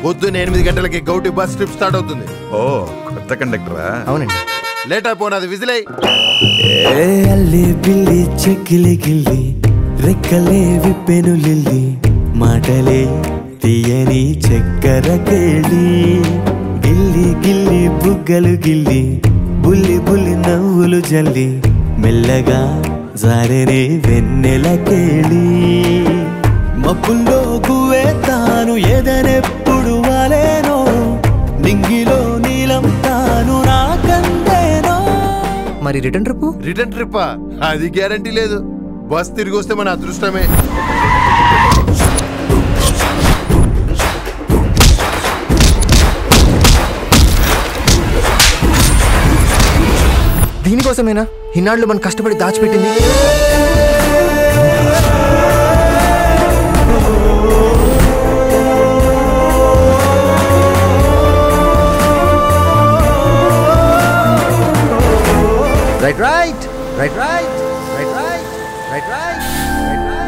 పొద్దున్న 8 గంటలకి gouty bus trip start అవుతుంది. ఓ కొత్త కండక్టరా? అవునండి. లేట్ అయిపోయినది విజిలై. అల్లి బిల్లి చెక్కిలి గిల్లి రెక్కలే విప్పెను లిల్లి మాటలే తీయని చక్కెర కేళి గిల్లి గిల్లి బుగ్గలు గిల్లి బుల్లి బుల్లి నవ్వులు జల్లి మెల్లగా జారెనే వెన్నెల కేళి మబ్బుల్లో గువే తాను ఎదనెప్పుడు వాలేనో నింగిలో నీలం తాను నాకందేనో. మరి రిటర్న్ ట్రిప్ అది గ్యారంటీ లేదు. బస్ తిరిగి వస్తే మన అదృష్టమే. దీనికోసమేనా ఇన్నాళ్ళు మనం కష్టపడి దాచిపెట్టింది? Right right right right right right right right right right.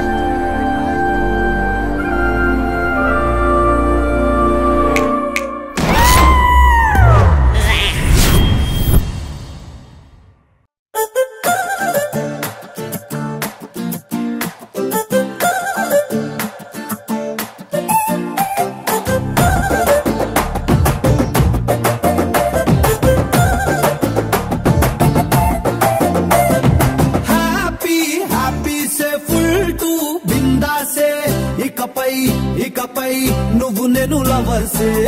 ఇకపై నువ్వు నేను లవర్సే.